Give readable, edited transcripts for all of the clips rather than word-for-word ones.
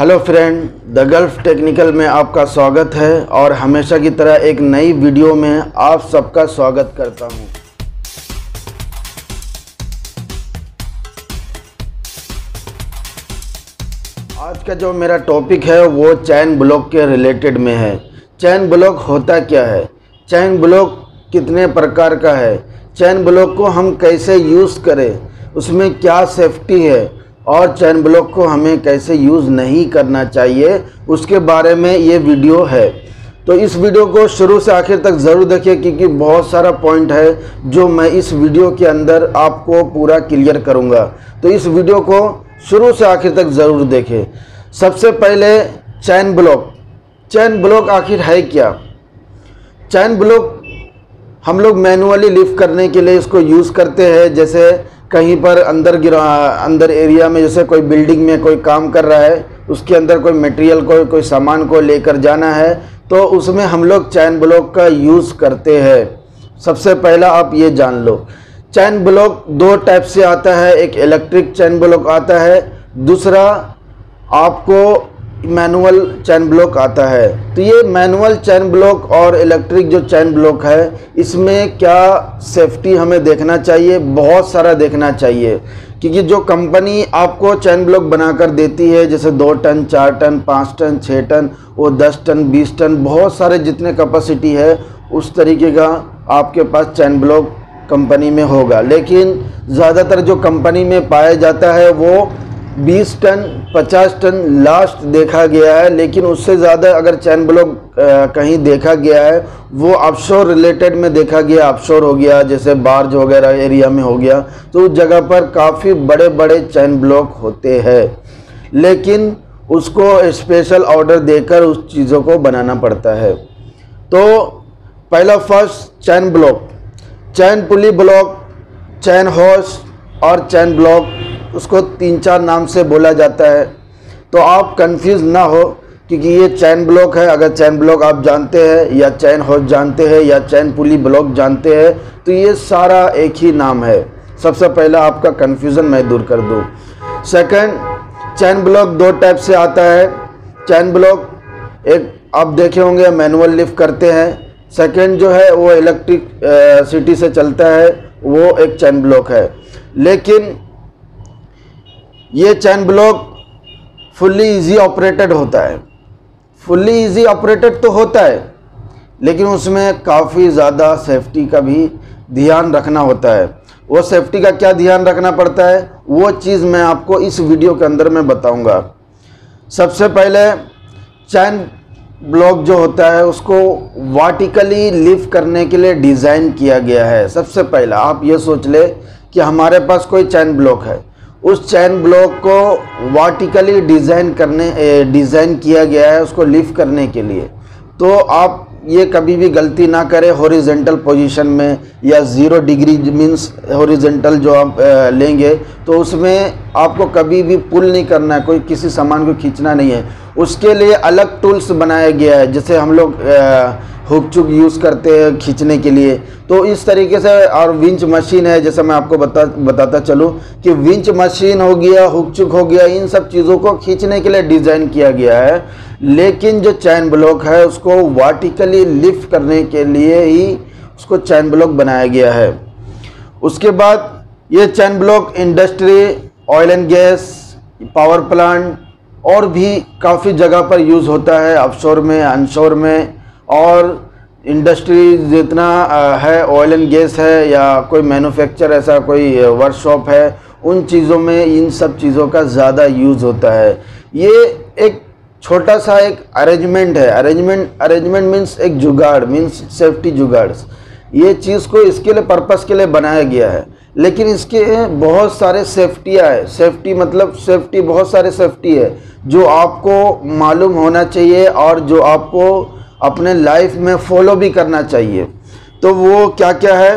Hello friend, the Gulf Technical में आपका स्वागत है और हमेशा की तरह एक नई वीडियो में आप सबका स्वागत करता हूं। आज का जो मेरा टॉपिक है वो चैन ब्लॉक के रिलेटेड में है। चैन ब्लॉक होता क्या है, चैन ब्लॉक कितने प्रकार का है, चैन ब्लॉक को हम कैसे यूज़ करें, उसमें क्या सेफ्टी है और चैन ब्लॉक को हमें कैसे यूज़ नहीं करना चाहिए, उसके बारे में ये वीडियो है। तो इस वीडियो को शुरू से आखिर तक ज़रूर देखिए क्योंकि बहुत सारा पॉइंट है जो मैं इस वीडियो के अंदर आपको पूरा क्लियर करूँगा। तो इस वीडियो को शुरू से आखिर तक ज़रूर देखें। सबसे पहले चैन ब्लॉक आखिर है क्या। चैन ब्लॉक हम लोग मैनुअली लिफ्ट करने के लिए इसको यूज़ करते हैं। जैसे कहीं पर अंदर एरिया में, जैसे कोई बिल्डिंग में कोई काम कर रहा है, उसके अंदर कोई मटेरियल कोई सामान को लेकर जाना है, तो उसमें हम लोग चैन ब्लॉक का यूज़ करते हैं। सबसे पहला आप ये जान लो, चैन ब्लॉक दो टाइप से आता है। एक इलेक्ट्रिक चैन ब्लॉक आता है, दूसरा आपको मैनुअल चैन ब्लॉक आता है। तो ये मैनुअल चैन ब्लॉक और इलेक्ट्रिक जो चैन ब्लॉक है, इसमें क्या सेफ्टी हमें देखना चाहिए, बहुत सारा देखना चाहिए। क्योंकि जो कंपनी आपको चैन ब्लॉक बनाकर देती है, जैसे 2 टन 4 टन 5 टन 6 टन, वो 10 टन 20 टन, बहुत सारे जितने कैपेसिटी है उस तरीके का आपके पास चैन ब्लॉक कंपनी में होगा। लेकिन ज़्यादातर जो कंपनी में पाया जाता है वो 20 टन 50 टन लास्ट देखा गया है। लेकिन उससे ज़्यादा अगर चैन ब्लॉक कहीं देखा गया है वो ऑफशोर रिलेटेड में देखा गया। ऑफशोर हो गया, जैसे बार्ज वगैरह एरिया में हो गया, तो उस जगह पर काफ़ी बड़े बड़े चैन ब्लॉक होते हैं। लेकिन उसको स्पेशल ऑर्डर देकर उस चीज़ों को बनाना पड़ता है। तो पहला first chain block, chain pulley block, chain हॉर्स और चैन ब्लॉक, उसको 3-4 नाम से बोला जाता है। तो आप कंफ्यूज ना हो क्योंकि ये चैन ब्लॉक है। अगर चैन ब्लॉक आप जानते हैं या चैन हॉर्स जानते हैं या चैन पुली ब्लॉक जानते हैं तो ये सारा एक ही नाम है। सबसे पहला आपका कंफ्यूजन मैं दूर कर दूँ। सेकंड, चैन ब्लॉक दो टाइप से आता है। चैन ब्लॉक एक आप देखे होंगे मैनुअल लिफ्ट करते हैं, सेकंड जो है वो इलेक्ट्रिक सिटी से चलता है, वो एक चैन ब्लॉक है। लेकिन ये chain block fully easy operated होता है। फुल्ली इजी ऑपरेटेड तो होता है लेकिन उसमें काफ़ी ज़्यादा सेफ्टी का भी ध्यान रखना होता है। वो सेफ्टी का क्या ध्यान रखना पड़ता है वो चीज़ मैं आपको इस वीडियो के अंदर मैं बताऊंगा। सबसे पहले चैन ब्लॉक जो होता है उसको वर्टिकली लिफ्ट करने के लिए डिज़ाइन किया गया है। सबसे पहला आप ये सोच ले कि हमारे पास कोई चैन ब्लॉक है, उस चैन ब्लॉक को वर्टिकली डिज़ाइन किया गया है उसको लिफ्ट करने के लिए। तो आप ये कभी भी गलती ना करें हॉरिजॉन्टल पोजीशन में या 0 डिग्री मीन्स हॉरिजॉन्टल जो आप लेंगे तो उसमें आपको कभी भी पुल नहीं करना है, कोई किसी सामान को खींचना नहीं है। उसके लिए अलग टूल्स बनाया गया है, जैसे हम लोग हुक चुक यूज़ करते हैं खींचने के लिए। तो इस तरीके से, और विंच मशीन है, जैसे मैं आपको बताता चलूँ कि विंच मशीन हो गया, हुक चुक हो गया, इन सब चीज़ों को खींचने के लिए डिज़ाइन किया गया है। लेकिन जो चैन ब्लॉक है उसको वर्टिकली लिफ्ट करने के लिए ही उसको चैन ब्लॉक बनाया गया है। उसके बाद ये chain block industry, oil and gas, power plant और भी काफ़ी जगह पर यूज़ होता है, ऑफशोर में, अनशोर में। और इंडस्ट्री जितना है, ऑयल एंड गैस है या कोई मैन्युफैक्चर ऐसा कोई वर्कशॉप है, उन चीज़ों में इन सब चीज़ों का ज़्यादा यूज़ होता है। ये एक छोटा सा एक अरेंजमेंट है। अरेंजमेंट मीन्स एक जुगाड़, मीन्स सेफ्टी जुगाड़। ये चीज़ को इसके लिए पर्पस के लिए बनाया गया है। लेकिन इसके बहुत सारे सेफ्टियाँ है। सेफ्टी मतलब सेफ्टी, बहुत सारे सेफ्टी है जो आपको मालूम होना चाहिए और जो आपको अपने लाइफ में फॉलो भी करना चाहिए। तो वो क्या क्या है,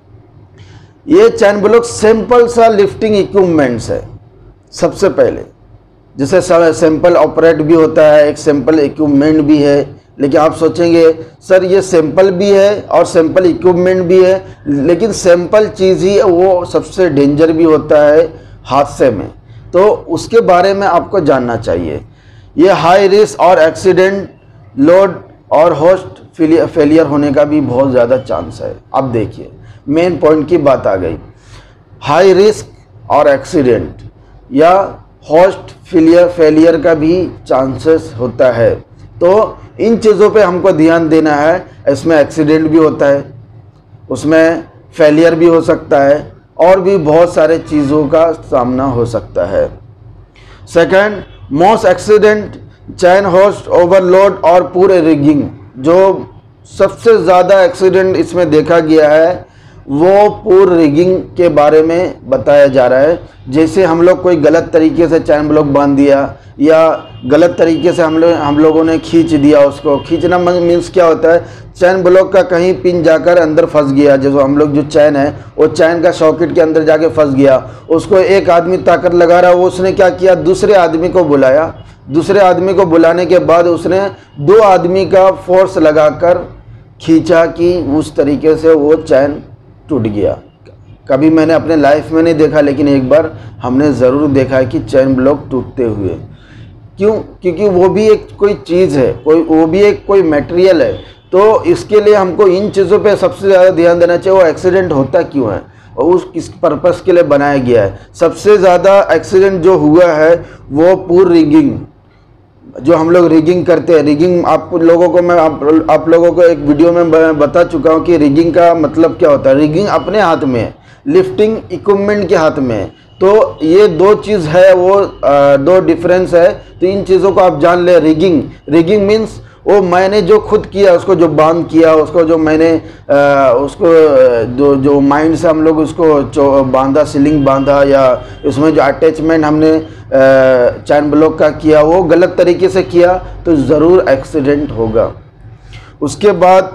ये चैन ब्लॉक सिंपल सा लिफ्टिंग इक्विपमेंट्स है। सबसे पहले जैसे सिंपल ऑपरेट भी होता है, एक सिंपल इक्विपमेंट भी है। लेकिन आप सोचेंगे सर ये सिंपल भी है और सिंपल इक्विपमेंट भी है, लेकिन सिंपल चीज़ ही वो सबसे डेंजर भी होता है हादसे में। तो उसके बारे में आपको जानना चाहिए। ये हाई रिस्क और एक्सीडेंट, लोड और होस्ट फेलियर होने का भी बहुत ज़्यादा चांस है। अब देखिए मेन पॉइंट की बात आ गई, हाई रिस्क और एक्सीडेंट या होस्ट फेलियर का भी चांसेस होता है। तो इन चीज़ों पे हमको ध्यान देना है। इसमें एक्सीडेंट भी होता है, उसमें फेलियर भी हो सकता है और भी बहुत सारे चीज़ों का सामना हो सकता है। Second, most accident chain hoist overload और पूरे रिगिंग। जो सबसे ज़्यादा एक्सीडेंट इसमें देखा गया है वो पूर रिगिंग के बारे में बताया जा रहा है। जैसे हम लोग कोई गलत तरीके से चैन ब्लॉक बांध दिया या गलत तरीके से हम लोगों ने खींच दिया। उसको खींचना मीन्स क्या होता है, चैन ब्लॉक का कहीं पिन जाकर अंदर फंस गया। जैसे हम लोग जो चैन है वो चैन का सॉकेट के अंदर जाके फंस गया, उसको एक आदमी ताकत लगा रहा, वो उसने क्या किया, दूसरे आदमी को बुलाया। दूसरे आदमी को बुलाने के बाद उसने दो आदमी का फोर्स लगाकर खींचा कि उस तरीके से वो चैन टूट गया। कभी मैंने अपने लाइफ में नहीं देखा, लेकिन एक बार हमने ज़रूर देखा है कि चैन ब्लॉक टूटते हुए। क्यों? क्योंकि वो भी एक कोई चीज़ है, वो भी एक कोई मटेरियल है। तो इसके लिए हमको इन चीज़ों पे सबसे ज़्यादा ध्यान देना चाहिए। वो एक्सीडेंट होता क्यों है और उस किस पर्पस के लिए बनाया गया है। सबसे ज़्यादा एक्सीडेंट जो हुआ है वो पूर रिगिंग, जो हम लोग रिगिंग करते हैं। रिगिंग आप लोगों को मैं आप लोगों को एक वीडियो में बता चुका हूँ कि रिगिंग का मतलब क्या होता है। रिगिंग अपने हाथ में है, लिफ्टिंग इक्विपमेंट के हाथ में है। तो ये दो चीज़ है, वो दो डिफरेंस है। तो इन चीज़ों को आप जान ले। रिगिंग मीन्स वो मैंने जो खुद किया, उसको जो बांध किया, उसको जो मैंने उसको जो माइंड से हम लोग उसको बांधा, सीलिंग बांधा, या उसमें जो अटैचमेंट हमने चैन ब्लॉक का किया वो गलत तरीके से किया तो ज़रूर एक्सीडेंट होगा। उसके बाद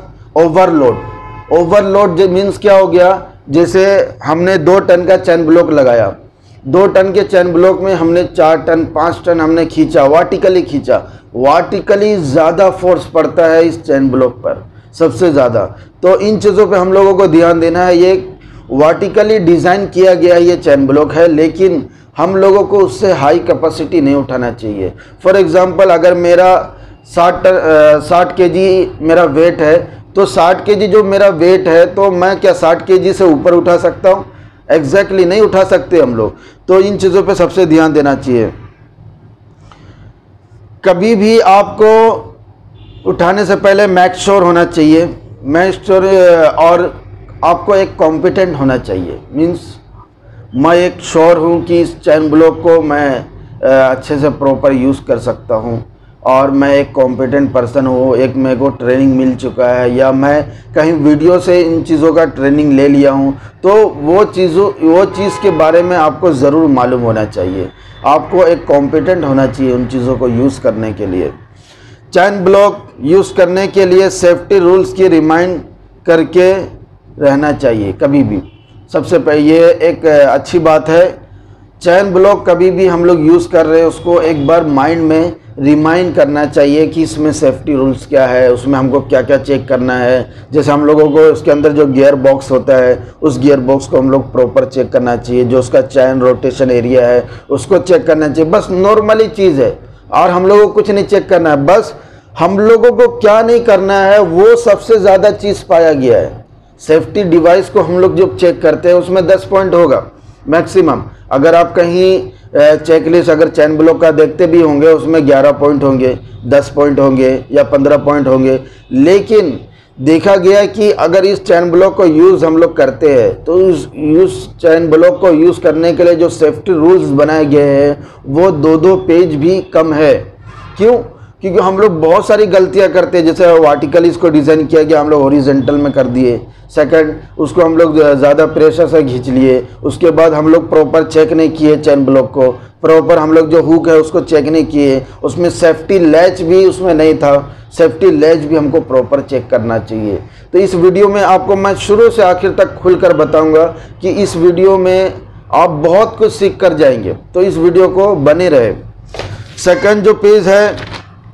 ओवरलोड जो मीन्स क्या हो गया, जैसे हमने 2 टन का चैन ब्लॉक लगाया, 2 टन के चैन ब्लॉक में हमने 4 टन 5 टन हमने खींचा, वर्टिकली खींचा। वर्टिकली ज़्यादा फोर्स पड़ता है इस चैन ब्लॉक पर, सबसे ज़्यादा। तो इन चीज़ों पे हम लोगों को ध्यान देना है। ये वर्टिकली डिज़ाइन किया गया ये चैन ब्लॉक है, लेकिन हम लोगों को उससे हाई कैपेसिटी नहीं उठाना चाहिए। फॉर एग्ज़ाम्पल, अगर मेरा 60 केजी मेरा वेट है, तो 60 केजी जो मेरा वेट है, तो मैं क्या 60 केजी से ऊपर उठा सकता हूँ? एग्जैक्टली नहीं उठा सकते हम लोग। तो इन चीज़ों पे सबसे ध्यान देना चाहिए। कभी भी आपको उठाने से पहले मेक श्योर होना चाहिए, और आपको एक कॉम्पिटेंट होना चाहिए। मीन्स मैं एक श्योर हूँ कि इस चैन ब्लॉक को मैं अच्छे से प्रॉपर यूज़ कर सकता हूँ, और मैं एक कॉम्पिटेंट पर्सन हूँ, एक मेरे को ट्रेनिंग मिल चुका है, या मैं कहीं वीडियो से इन चीज़ों का ट्रेनिंग ले लिया हूँ। तो वो चीज़ के बारे में आपको ज़रूर मालूम होना चाहिए। आपको एक कॉम्पिटेंट होना चाहिए उन चीज़ों को यूज़ करने के लिए। चैन ब्लॉक यूज़ करने के लिए सेफ्टी रूल्स की रिमाइंड करके रहना चाहिए कभी भी। सबसे पहले ये एक अच्छी बात है, चैन ब्लॉक कभी भी हम लोग यूज़ कर रहे हैं उसको एक बार माइंड में रिमाइंड करना चाहिए कि इसमें सेफ्टी रूल्स क्या है, उसमें हमको क्या क्या चेक करना है। जैसे हम लोगों को उसके अंदर जो गियर बॉक्स होता है, उस गियर बॉक्स को हम लोग प्रॉपर चेक करना चाहिए। जो उसका चैन रोटेशन एरिया है उसको चेक करना चाहिए। बस नॉर्मली चीज़ है, और हम लोगों को कुछ नहीं चेक करना है। बस हम लोगों को क्या नहीं करना है वो सबसे ज़्यादा चीज़ पाया गया है। सेफ्टी डिवाइस को हम लोग जब चेक करते हैं उसमें 10 पॉइंट होगा मैक्सिमम। अगर आप कहीं चेकलिस्ट अगर चैन ब्लॉक का देखते भी होंगे उसमें 11 पॉइंट होंगे, 10 पॉइंट होंगे या 15 पॉइंट होंगे। लेकिन देखा गया कि अगर इस चैन ब्लॉक को यूज़ हम लोग करते हैं तो इस चैन ब्लॉक को यूज़ करने के लिए जो सेफ्टी रूल्स बनाए गए हैं वो 2-2 पेज भी कम है। क्यों? क्योंकि हम लोग बहुत सारी गलतियां करते हैं। जैसे वर्टिकली इसको डिज़ाइन किया गया, हम लोग हॉरिजॉन्टल में कर दिए। सेकंड, उसको हम लोग ज़्यादा प्रेशर से खींच लिए। उसके बाद हम लोग प्रॉपर चेक नहीं किए चैन ब्लॉक को, प्रॉपर हम लोग जो हुक है उसको चेक नहीं किए। उसमें सेफ्टी लैच भी उसमें नहीं था, सेफ्टी लैच भी हमको प्रॉपर चेक करना चाहिए। तो इस वीडियो में आपको मैं शुरू से आखिर तक खुलकर बताऊँगा कि इस वीडियो में आप बहुत कुछ सीख कर जाएंगे। तो इस वीडियो को बने रहे। सेकंड जो पेज है,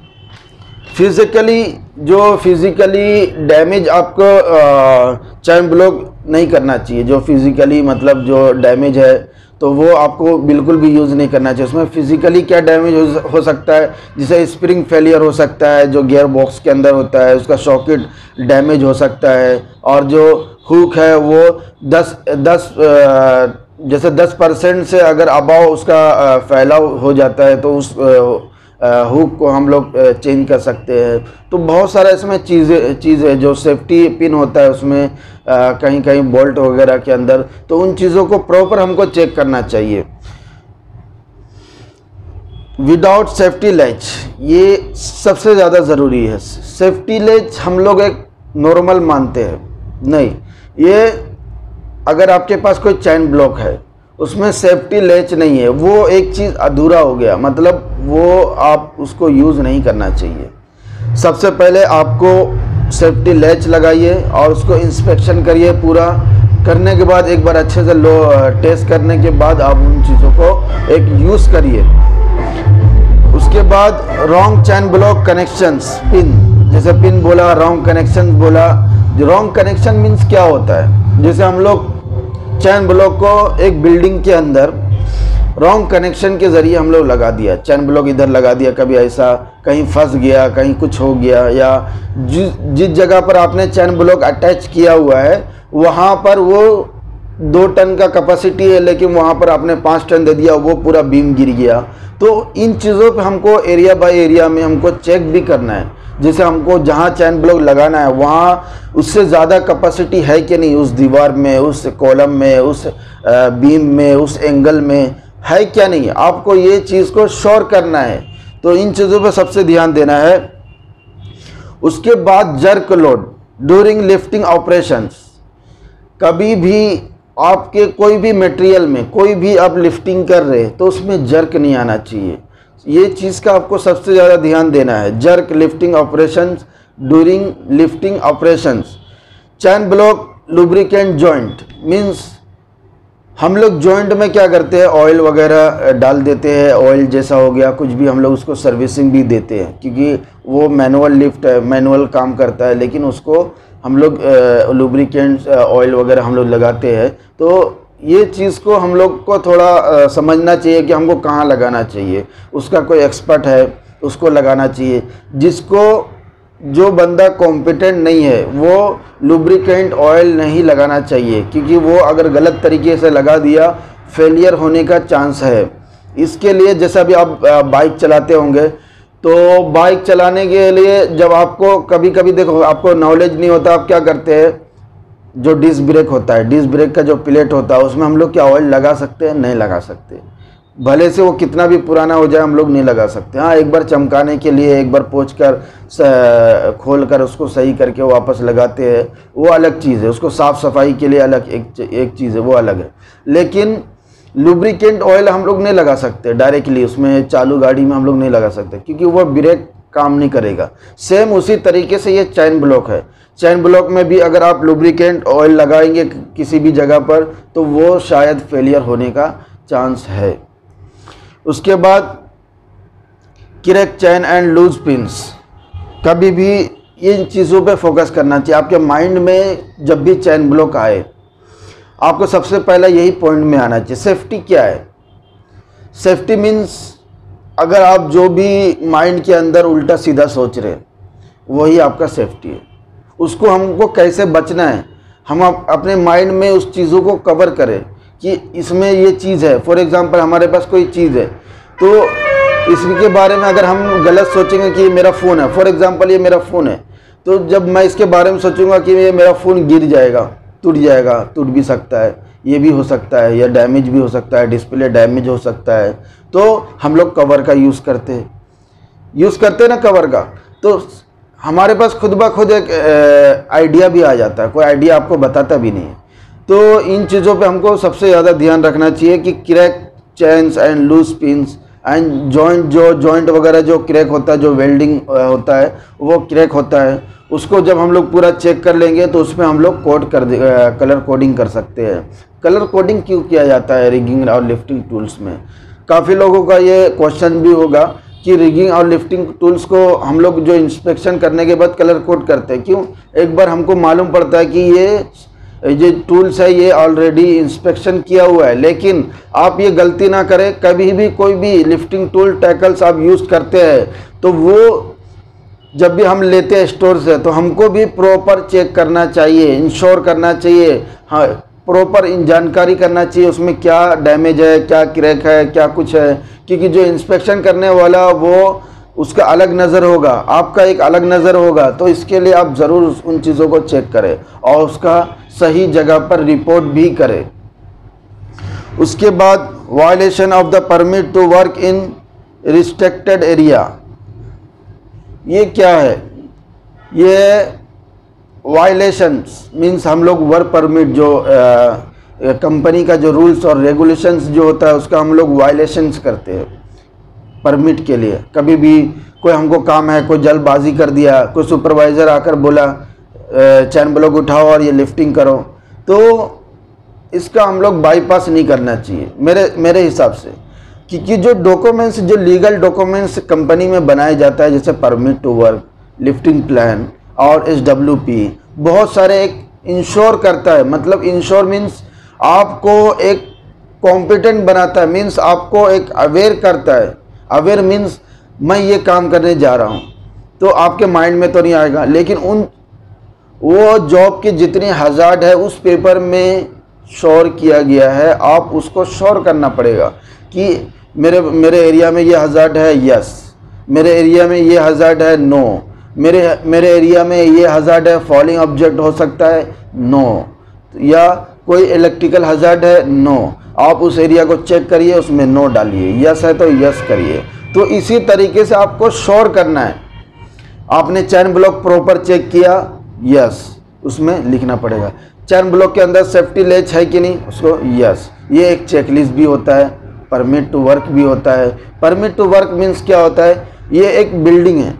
फिज़िकली डैमेज आपको चैन ब्लॉक नहीं करना चाहिए। जो फिज़िकली मतलब जो डैमेज है, तो वो आपको बिल्कुल भी यूज़ नहीं करना चाहिए। उसमें फिजिकली क्या डैमेज हो सकता है, जैसे स्प्रिंग फेलियर हो सकता है जो गियर बॉक्स के अंदर होता है, उसका सॉकेट डैमेज हो सकता है, और जो हुक है वो 10% से अगर अबाव उसका फैलाव हो जाता है तो उस हुक को हम लोग चेंज कर सकते हैं। तो बहुत सारा इसमें चीज़ें जो सेफ्टी पिन होता है उसमें कहीं कहीं बोल्ट वगैरह के अंदर, तो उन चीज़ों को प्रॉपर हमको चेक करना चाहिए। विदाउट सेफ्टी लैच, ये सबसे ज़्यादा ज़रूरी है। सेफ्टी लैच हम लोग एक नॉर्मल मानते हैं, नहीं, ये अगर आपके पास कोई चैन ब्लॉक है उसमें सेफ्टी लैच नहीं है, वो एक चीज़ अधूरा हो गया, मतलब वो आप उसको यूज़ नहीं करना चाहिए। सबसे पहले आपको सेफ्टी लैच लगाइए और उसको इंस्पेक्शन करिए। पूरा करने के बाद एक बार अच्छे से टेस्ट करने के बाद आप उन चीज़ों को एक यूज़ करिए। उसके बाद wrong chain block connections pin, जैसे पिन बोला, रॉन्ग कनेक्शन बोला। रॉन्ग कनेक्शन मीन्स क्या होता है, जैसे हम लोग चैन ब्लॉक को एक बिल्डिंग के अंदर रॉन्ग कनेक्शन के ज़रिए हम लोग लगा दिया, चैन ब्लॉक इधर लगा दिया, कभी ऐसा कहीं फंस गया, कहीं कुछ हो गया, या जिस जगह पर आपने चैन ब्लॉक अटैच किया हुआ है वहाँ पर वो 2 टन का कैपेसिटी है, लेकिन वहाँ पर आपने 5 टन दे दिया, वो पूरा बीम गिर गया। तो इन चीज़ों पे हमको एरिया बाय एरिया में हमको चेक भी करना है। जैसे हमको जहाँ चैन ब्लॉक लगाना है वहाँ उससे ज़्यादा कैपेसिटी है कि नहीं, उस दीवार में, उस कॉलम में, उस बीम में, उस एंगल में है क्या नहीं, आपको ये चीज़ को श्योर करना है। तो इन चीज़ों पे सबसे ध्यान देना है। उसके बाद jerk load during lifting operations, कभी भी आपके कोई भी मटेरियल में कोई भी आप लिफ्टिंग कर रहे तो उसमें जर्क नहीं आना चाहिए। ये चीज़ का आपको सबसे ज़्यादा ध्यान देना है। Jerk lifting operations during lifting operations. Chain block lubricant joint means हम लोग जॉइंट में क्या करते हैं, ऑयल वगैरह डाल देते हैं, ऑयल जैसा हो गया कुछ भी, हम लोग उसको सर्विसिंग भी देते हैं क्योंकि वो मैनुअल लिफ्ट है, मैनुअल काम करता है, लेकिन उसको हम लोग लुब्रिकेंट ऑयल वगैरह हम लोग लगाते हैं। तो ये चीज़ को हम लोग को थोड़ा समझना चाहिए कि हमको कहाँ लगाना चाहिए। उसका कोई एक्सपर्ट है उसको लगाना चाहिए। जो बंदा कॉम्पिटेंट नहीं है वो लुब्रिकेंट ऑयल नहीं लगाना चाहिए, क्योंकि वो अगर गलत तरीके से लगा दिया फेलियर होने का चांस है। इसके लिए जैसे अभी आप बाइक चलाते होंगे, तो बाइक चलाने के लिए जब आपको कभी कभी देखो आपको नॉलेज नहीं होता, आप क्या करते हैं, जो डिस्क ब्रेक होता है, डिस्क ब्रेक का जो प्लेट होता है उसमें हम लोग क्या ऑयल लगा सकते हैं? नहीं लगा सकते। भले से वो कितना भी पुराना हो जाए हम लोग नहीं लगा सकते। हाँ, एक बार चमकाने के लिए एक बार पोंछ कर खोल कर उसको सही करके वापस लगाते हैं, वो अलग चीज़ है। उसको साफ़ सफाई के लिए अलग एक चीज़ है, वो अलग है। लेकिन लुब्रिकेंट ऑयल हम लोग नहीं लगा सकते डायरेक्टली, उसमें चालू गाड़ी में हम लोग नहीं लगा सकते क्योंकि वो ब्रेक काम नहीं करेगा। सेम उसी तरीके से ये चैन ब्लॉक है। चैन ब्लॉक में भी अगर आप लुब्रिकेंट ऑयल लगाएंगे किसी भी जगह पर तो वो शायद फेलियर होने का चांस है। उसके बाद crack chain and loose pins, कभी भी इन चीज़ों पे फोकस करना चाहिए। आपके माइंड में जब भी चैन ब्लॉक आए आपको सबसे पहले यही पॉइंट में आना चाहिए, सेफ्टी क्या है। सेफ्टी मीन्स अगर आप जो भी माइंड के अंदर उल्टा सीधा सोच रहे वही आपका सेफ्टी है। उसको हमको कैसे बचना है, हम अपने माइंड में उस चीज़ों को कवर करें कि इसमें ये चीज़ है। फॉर एग्जांपल हमारे पास कोई चीज़ है तो इसके बारे में अगर हम गलत सोचेंगे कि ये मेरा फ़ोन है, फॉर एग्जांपल ये मेरा फ़ोन है, तो जब मैं इसके बारे में सोचूंगा कि ये मेरा फ़ोन गिर जाएगा, टूट भी सकता है, ये भी हो सकता है, या डैमेज भी हो सकता है, डिस्प्ले डैमेज हो सकता है, तो हम लोग कवर का यूज़ करते हैं ना कवर का। तो हमारे पास खुद ब खुद एक आइडिया भी आ जाता है, कोई आइडिया आपको बताता भी नहीं है। तो इन चीज़ों पे हमको सबसे ज़्यादा ध्यान रखना चाहिए कि crack chains and loose pins and joint वगैरह जो क्रैक होता है, जो वेल्डिंग होता है वो क्रैक होता है, उसको जब हम लोग पूरा चेक कर लेंगे तो उसमें हम लोग कलर कोडिंग कर सकते हैं। कलर कोडिंग क्यों किया जाता है रिगिंग और लिफ्टिंग टूल्स में? काफ़ी लोगों का ये क्वेश्चन भी होगा कि रिगिंग और लिफ्टिंग टूल्स को हम लोग जो इंस्पेक्शन करने के बाद कलर कोड करते हैं क्यों? एक बार हमको मालूम पड़ता है कि ये ये टूल्स है ये ऑलरेडी इंस्पेक्शन किया हुआ है। लेकिन आप ये गलती ना करें, कभी भी कोई भी लिफ्टिंग टूल टैकल्स आप यूज़ करते हैं तो वो जब भी हम लेते हैं स्टोर से तो हमको भी प्रॉपर चेक करना चाहिए, इंश्योर करना चाहिए, हाँ प्रॉपर जानकारी करना चाहिए उसमें क्या डैमेज है, क्या क्रैक है, क्या कुछ है। क्योंकि जो इंस्पेक्शन करने वाला वो उसका अलग नज़र होगा, आपका एक अलग नज़र होगा, तो इसके लिए आप ज़रूर उन चीज़ों को चेक करें और उसका सही जगह पर रिपोर्ट भी करें। उसके बाद violation of the permit to work in restricted area, ये क्या है? ये वायलेशंस मीन्स हम लोग वर्क परमिट जो कंपनी का जो रूल्स और रेगुलेशंस जो होता है उसका हम लोग वायलेशंस करते हैं परमिट के लिए। कभी भी कोई हमको काम है, कोई जल्दबाजी कर दिया, कोई सुपरवाइज़र आकर बोला चैन ब्लॉक उठाओ और ये लिफ्टिंग करो, तो इसका हम लोग बाईपास नहीं करना चाहिए मेरे हिसाब से। क्योंकि जो डॉक्यूमेंट्स, जो लीगल डॉक्यूमेंट्स कंपनी में बनाया जाता है जैसे permit to work, lifting plan और SWP, बहुत सारे एक इंश्योर करता है। मतलब इंश्योर मीन्स आपको एक कॉम्पिटेंट बनाता है, मीन्स आपको एक अवेयर करता है। अवेयर मीन्स मैं ये काम करने जा रहा हूँ, तो आपके माइंड में तो नहीं आएगा, लेकिन वो जॉब की जितनी हज़ार्ड है उस पेपर में श्योर किया गया है, आप उसको श्योर करना पड़ेगा कि मेरे एरिया में ये हज़ार्ड है, यस, मेरे एरिया में ये हज़ार्ड है, नो, मेरे एरिया में ये हज़ार्ड है, फॉलिंग ऑब्जेक्ट हो सकता है, नो, या कोई इलेक्ट्रिकल हज़ार्ड है, नो। आप उस एरिया को चेक करिए, उसमें नो डालिए, यस है तो यस करिए। तो इसी तरीके से आपको श्योर करना है। आपने चैन ब्लॉक प्रॉपर चेक किया, यस, उसमें लिखना पड़ेगा। चैन ब्लॉक के अंदर सेफ्टी लेच है कि नहीं, उसको यस। ये एक चेकलिस्ट भी होता है, परमिट टू वर्क भी होता है। परमिट टू वर्क मीन्स क्या होता है? ये एक बिल्डिंग है,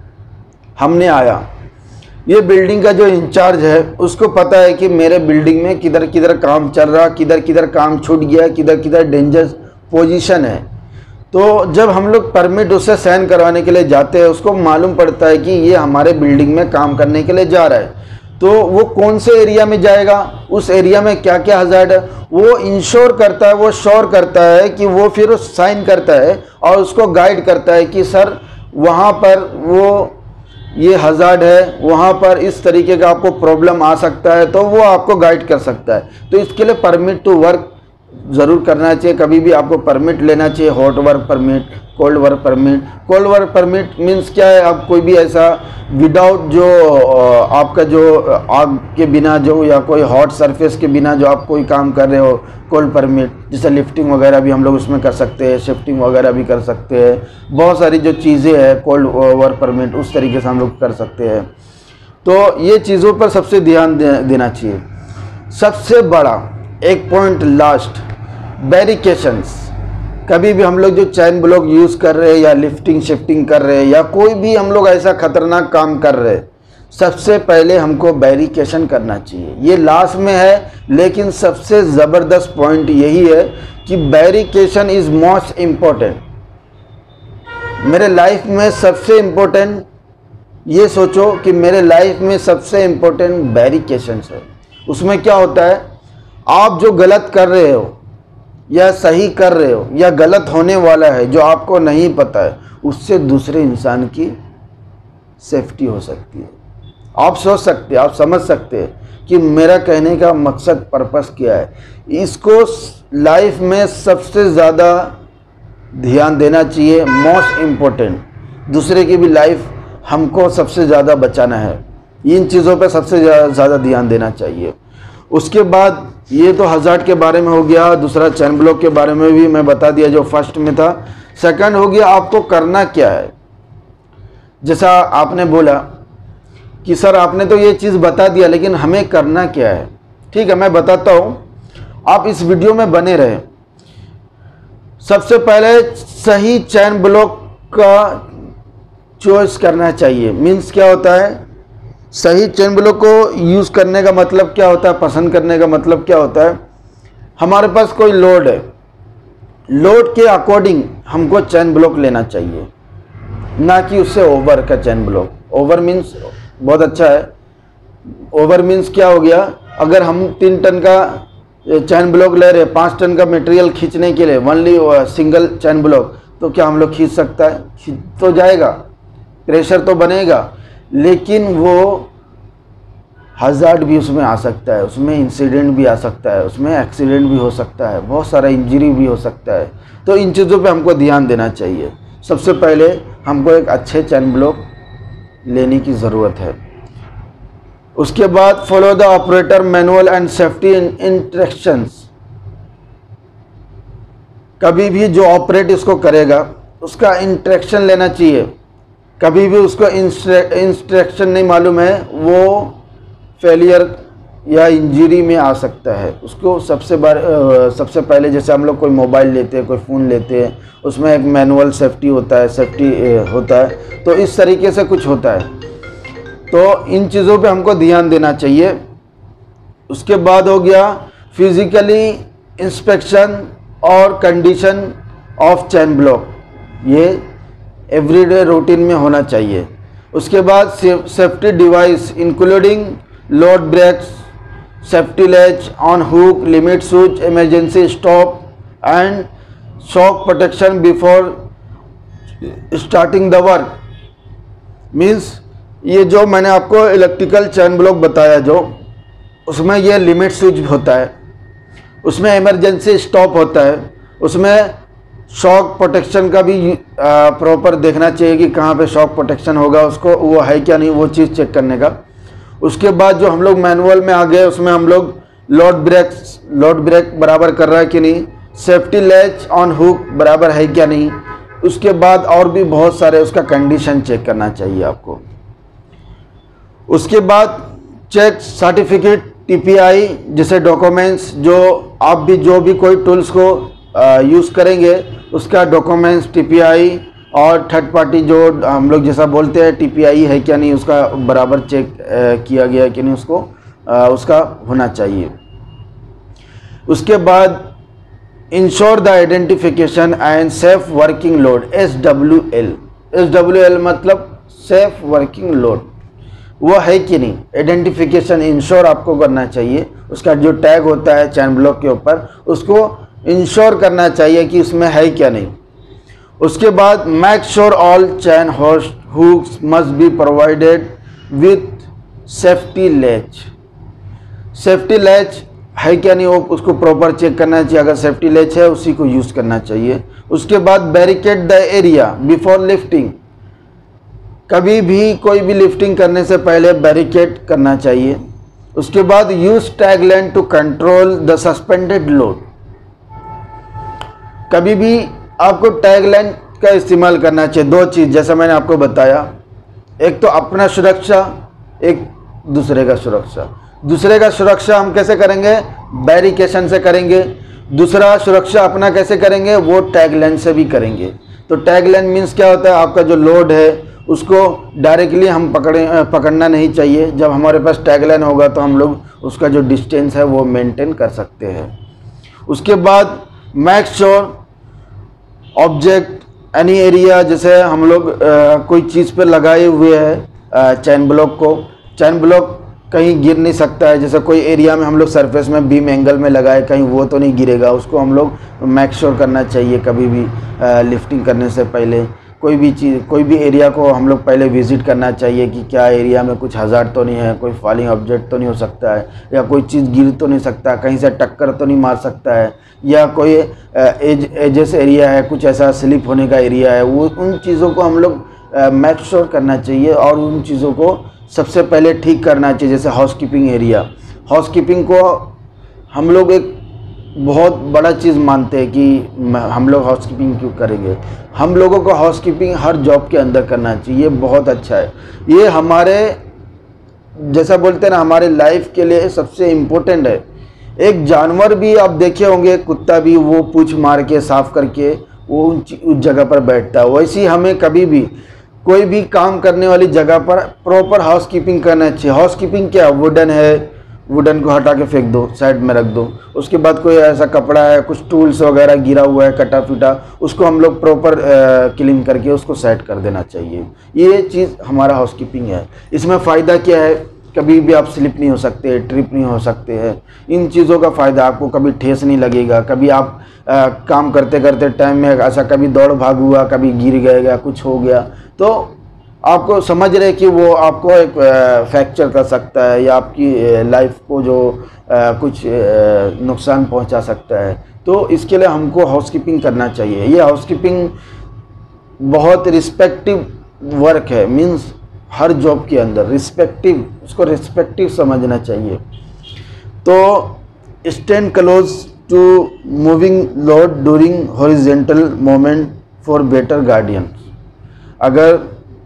हमने आया, ये बिल्डिंग का जो इंचार्ज है उसको पता है कि मेरे बिल्डिंग में किधर किधर काम चल रहा, किधर किधर काम छूट गया, किधर किधर डेंजर पोजीशन है। तो जब हम लोग परमिट उससे साइन करवाने के लिए जाते हैं, उसको मालूम पड़ता है कि ये हमारे बिल्डिंग में काम करने के लिए जा रहा है, तो वो कौन से एरिया में जाएगा, उस एरिया में क्या क्या हज़ार्ड है, वो इंश्योर करता है, वो श्योर करता है कि वो फिर साइन करता है और उसको गाइड करता है कि सर वहाँ पर वो ये हज़ार्ड है, वहाँ पर इस तरीके का आपको प्रॉब्लम आ सकता है, तो वो आपको गाइड कर सकता है। तो इसके लिए परमिट टू वर्क ज़रूर करना चाहिए। कभी भी आपको परमिट लेना चाहिए, hot work permit, cold work permit. Cold work permit means क्या है? आप कोई भी ऐसा विदाउट जो आपका जो आग के बिना जो या कोई हॉट सरफेस के बिना जो आप कोई काम कर रहे हो, कोल्ड परमिट। जैसे लिफ्टिंग वगैरह भी हम लोग उसमें कर सकते हैं, शिफ्टिंग वगैरह भी कर सकते हैं, बहुत सारी जो चीज़ें हैं कोल्ड वर्क परमिट उस तरीके से हम लोग कर सकते हैं। तो ये चीज़ों पर सबसे ध्यान देना चाहिए। सबसे बड़ा एक पॉइंट लास्ट, बैरिकेशंस। कभी भी हम लोग जो चैन ब्लॉक यूज़ कर रहे हैं या लिफ्टिंग शिफ्टिंग कर रहे हैं या कोई भी हम लोग ऐसा खतरनाक काम कर रहे हैं, सबसे पहले हमको बैरिकेशन करना चाहिए। ये लास्ट में है, लेकिन सबसे ज़बरदस्त पॉइंट यही है कि बैरिकेशन इज़ मोस्ट इम्पोर्टेंट। मेरे लाइफ में सबसे इम्पोर्टेंट, ये सोचो कि मेरे लाइफ में सबसे इम्पोर्टेंट बैरिकेशन है। उसमें क्या होता है? आप जो गलत कर रहे हो या सही कर रहे हो या गलत होने वाला है जो आपको नहीं पता है, उससे दूसरे इंसान की सेफ्टी हो सकती है। आप सोच सकते हैं, आप समझ सकते हैं कि मेरा कहने का मकसद, पर्पस क्या है। इसको लाइफ में सबसे ज़्यादा ध्यान देना चाहिए, मोस्ट इम्पोर्टेंट। दूसरे की भी लाइफ हमको सबसे ज़्यादा बचाना है, इन चीज़ों पर सबसे ज़्यादा ध्यान देना चाहिए। उसके बाद ये तो हज़ार्ड के बारे में हो गया। दूसरा चैन ब्लॉक के बारे में भी मैं बता दिया जो फर्स्ट में था। सेकंड हो गया आपको करना क्या है। जैसा आपने बोला कि सर आपने तो ये चीज़ बता दिया, लेकिन हमें करना क्या है। ठीक है, मैं बताता हूँ, आप इस वीडियो में बने रहें। सबसे पहले सही चैन ब्लॉक का चॉइस करना चाहिए। मीन्स क्या होता है? सही चैन ब्लॉक को यूज़ करने का मतलब क्या होता है, पसंद करने का मतलब क्या होता है? हमारे पास कोई लोड है, लोड के अकॉर्डिंग हमको चैन ब्लॉक लेना चाहिए, ना कि उससे ओवर का चैन ब्लॉक। ओवर मीन्स बहुत अच्छा है, ओवर मीन्स क्या हो गया, अगर हम 3 टन का चैन ब्लॉक ले रहे हैं, 5 टन का मटेरियल खींचने के लिए ओनली सिंगल चैन ब्लॉक, तो क्या हम लोग खींच सकता है? खींच तो जाएगा, प्रेशर तो बनेगा, लेकिन वो हज़ार्ड भी उसमें आ सकता है, उसमें इंसिडेंट भी आ सकता है, उसमें एक्सीडेंट भी हो सकता है, बहुत सारा इंजरी भी हो सकता है। तो इन चीज़ों पे हमको ध्यान देना चाहिए। सबसे पहले हमको एक अच्छे चैन ब्लॉक लेने की ज़रूरत है। उसके बाद follow the operator manual and safety instructions. कभी भी जो ऑपरेट इसको करेगा उसका इंस्ट्रक्शन लेना चाहिए। कभी भी उसको इंस्ट्रक्शन नहीं मालूम है, वो फेलियर या इंजरी में आ सकता है। उसको सबसे पहले जैसे हम लोग कोई मोबाइल लेते हैं, कोई फ़ोन लेते हैं, उसमें एक मैनुअल सेफ्टी होता है, तो इस तरीके से कुछ होता है। तो इन चीज़ों पे हमको ध्यान देना चाहिए। उसके बाद हो गया फिजिकली इंस्पेक्शन और कंडीशन ऑफ चैन ब्लॉक, ये एवरीडे रूटीन में होना चाहिए। उसके बाद safety device including load brakes, safety latch on hook, limit switch, emergency stop and shock protection before starting the work. Means ये जो मैंने आपको इलेक्ट्रिकल चैन ब्लॉक बताया, जो उसमें ये लिमिट स्विच होता है, उसमें इमरजेंसी स्टॉप होता है, उसमें शॉक प्रोटेक्शन का भी प्रॉपर देखना चाहिए कि कहाँ पे शॉक प्रोटेक्शन होगा, उसको वो है क्या नहीं, वो चीज़ चेक करने का। उसके बाद जो हम लोग मैनुअल में आ गए, उसमें हम लोग लोड ब्रेक बराबर कर रहा है कि नहीं, सेफ्टी लैच ऑन हुक बराबर है क्या नहीं। उसके बाद और भी बहुत सारे उसका कंडीशन चेक करना चाहिए आपको। उसके बाद चेक सर्टिफिकेट TPI जैसे डॉक्यूमेंट्स, जो भी कोई टूल्स को यूज़ करेंगे उसका डॉक्यूमेंट्स TPI और थर्ड पार्टी जो हम लोग जैसा बोलते हैं TPI है क्या नहीं, उसका बराबर चेक किया गया कि नहीं, उसका होना चाहिए। उसके बाद ensure the identification and safe working load, SWL मतलब सेफ वर्किंग लोड, वो है कि नहीं, आइडेंटिफिकेशन इंश्योर आपको करना चाहिए। उसका जो टैग होता है चैन ब्लॉक के ऊपर, उसको इंश्योर करना चाहिए कि उसमें है क्या नहीं। उसके बाद make sure all chain hooks must be provided with safety latch है क्या नहीं, वो उसको प्रॉपर चेक करना चाहिए। अगर सेफ्टी लैच है उसी को यूज़ करना चाहिए। उसके बाद barricade the area before lifting, कभी भी कोई भी लिफ्टिंग करने से पहले बैरिकेड करना चाहिए। उसके बाद use tag line to control the suspended load, कभी भी आपको टैग लाइन का इस्तेमाल करना चाहिए। 2 चीज़ जैसा मैंने आपको बताया, एक तो अपना सुरक्षा, एक दूसरे का सुरक्षा। दूसरे का सुरक्षा हम कैसे करेंगे, बैरिकेशन से करेंगे। दूसरा सुरक्षा अपना कैसे करेंगे, वो टैग लाइन से भी करेंगे। तो टैग लाइन मीन्स क्या होता है, आपका जो लोड है उसको डायरेक्टली हम पकड़ना नहीं चाहिए। जब हमारे पास टैग लाइन होगा तो हम लोग उसका जो डिस्टेंस है वो मेंटेन कर सकते हैं। उसके बाद make sure object any area, जैसे हम लोग कोई चीज़ पे लगाए हुए हैं चैन ब्लॉक को, चैन ब्लॉक कहीं गिर नहीं सकता है। जैसे कोई एरिया में हम लोग सरफेस में बीम एंगल में लगाए, कहीं वो तो नहीं गिरेगा, उसको हम लोग मेक श्योर करना चाहिए। कभी भी लिफ्टिंग करने से पहले कोई भी एरिया को हम लोग पहले विज़िट करना चाहिए कि क्या एरिया में कुछ हज़ार्ड तो नहीं है, कोई फॉलिंग ऑब्जेक्ट तो नहीं हो सकता है, या कोई चीज़ गिर तो नहीं सकता, कहीं से टक्कर तो नहीं मार सकता है, या कोई एजेस एरिया है, कुछ ऐसा स्लिप होने का एरिया है। वो उन चीज़ों को हम लोग मेक श्योर करना चाहिए और उन चीज़ों को सबसे पहले ठीक करना चाहिए। जैसे हाउसकीपिंग एरिया, हाउसकीपिंग को हम लोग एक बहुत बड़ा चीज़ मानते हैं कि हम लोग हाउसकीपिंग क्यों करेंगे। हम लोगों को हाउसकीपिंग हर जॉब के अंदर करना चाहिए, बहुत अच्छा है। ये हमारे जैसा बोलते हैं ना, हमारे लाइफ के लिए सबसे इम्पोर्टेंट है। एक जानवर भी आप देखे होंगे, कुत्ता भी, वो पूंछ मार के साफ करके वो उस जगह पर बैठता है। वैसे ही हमें कभी भी कोई भी काम करने वाली जगह पर प्रॉपर हाउसकीपिंग करना चाहिए। हाउसकीपिंग क्या, वुडन है, वुडन को हटा के फेंक दो, साइड में रख दो। उसके बाद कोई ऐसा कपड़ा है, कुछ टूल्स वगैरह गिरा हुआ है कटा फीटा, उसको हम लोग प्रॉपर क्लीन करके उसको सेट कर देना चाहिए। ये चीज़ हमारा हाउसकीपिंग है। इसमें फ़ायदा क्या है, कभी भी आप स्लिप नहीं हो सकते, ट्रिप नहीं हो सकते हैं। इन चीज़ों का फ़ायदा, आपको कभी ठेस नहीं लगेगा, कभी आप काम करते करते टाइम में ऐसा कभी दौड़ भाग हुआ, कभी गिर गएगा, कुछ हो गया, तो आपको समझ रहे कि वो आपको एक फ्रैक्चर कर सकता है या आपकी लाइफ को जो कुछ नुकसान पहुंचा सकता है। तो इसके लिए हमको हाउसकीपिंग करना चाहिए। ये हाउसकीपिंग बहुत रिस्पेक्टिव वर्क है, मीन्स हर जॉब के अंदर रिस्पेक्टिव, उसको रिस्पेक्टिव समझना चाहिए। तो stand close to moving load during horizontal moment for better guidance. अगर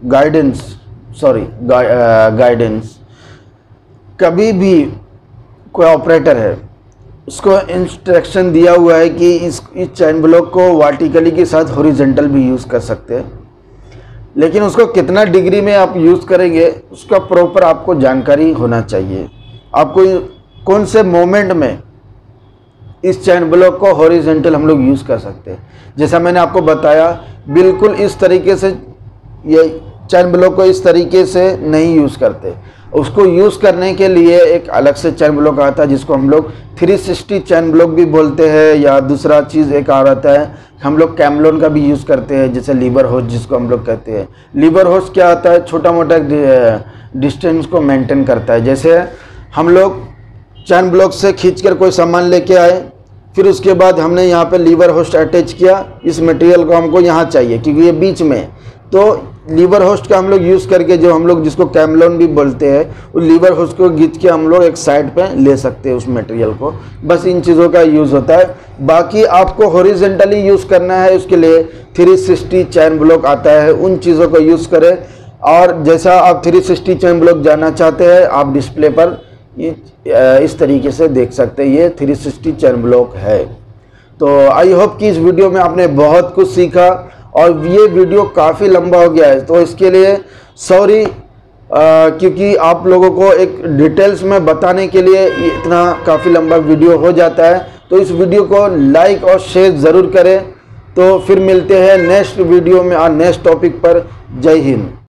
गाइडेंस कभी भी कोई ऑपरेटर है, उसको इंस्ट्रक्शन दिया हुआ है कि इस चैन ब्लॉक को वर्टिकली के साथ हॉरिजेंटल भी यूज़ कर सकते हैं, लेकिन उसको कितना डिग्री में आप यूज़ करेंगे उसका प्रॉपर आपको जानकारी होना चाहिए। आपको कौन से मोमेंट में इस चैन ब्लॉक को हॉरिजेंटल हम लोग यूज़ कर सकते हैं। जैसा मैंने आपको बताया, बिल्कुल इस तरीके से ये चैन ब्लॉक को इस तरीके से नहीं यूज़ करते। उसको यूज़ करने के लिए एक अलग से चैन ब्लॉक आता है जिसको हम लोग 360 चैन ब्लॉक भी बोलते हैं, या दूसरा चीज़ एक आ रहता है, हम लोग कैमलोन का भी यूज़ करते हैं, जैसे लीवर होस्ट जिसको हम लोग कहते हैं। लीवर होस्ट क्या आता है, छोटा मोटा डिस्टेंस को मेंटेन करता है। जैसे हम लोग चैन ब्लॉक से खींचकर कोई सामान लेके आए, फिर उसके बाद हमने यहाँ पे लीवर होस्ट अटैच किया, इस मटेरियल को हमको यहाँ चाहिए क्योंकि ये बीच में, तो लीवर होस्ट का हम लोग यूज़ करके, जो हम लोग जिसको कैमलोन भी बोलते हैं, वो लीवर होस्ट को खींच के हम लोग एक साइड पे ले सकते हैं उस मटेरियल को। बस इन चीज़ों का यूज़ होता है। बाकी आपको हॉरिजेंटली यूज़ करना है, उसके लिए 360 चैन ब्लॉक आता है, उन चीज़ों को यूज़ करें। और जैसा आप 360 चैन ब्लॉक जानना चाहते हैं, आप डिस्प्ले पर इस तरीके से देख सकते हैं, ये 360 चैन ब्लॉक है। तो आई होप कि इस वीडियो में आपने बहुत कुछ सीखा, और ये वीडियो काफ़ी लंबा हो गया है, तो इसके लिए सॉरी, क्योंकि आप लोगों को एक डिटेल्स में बताने के लिए इतना काफ़ी लंबा वीडियो हो जाता है। तो इस वीडियो को लाइक और शेयर ज़रूर करें। तो फिर मिलते हैं नेक्स्ट वीडियो में और नेक्स्ट टॉपिक पर। जय हिंद।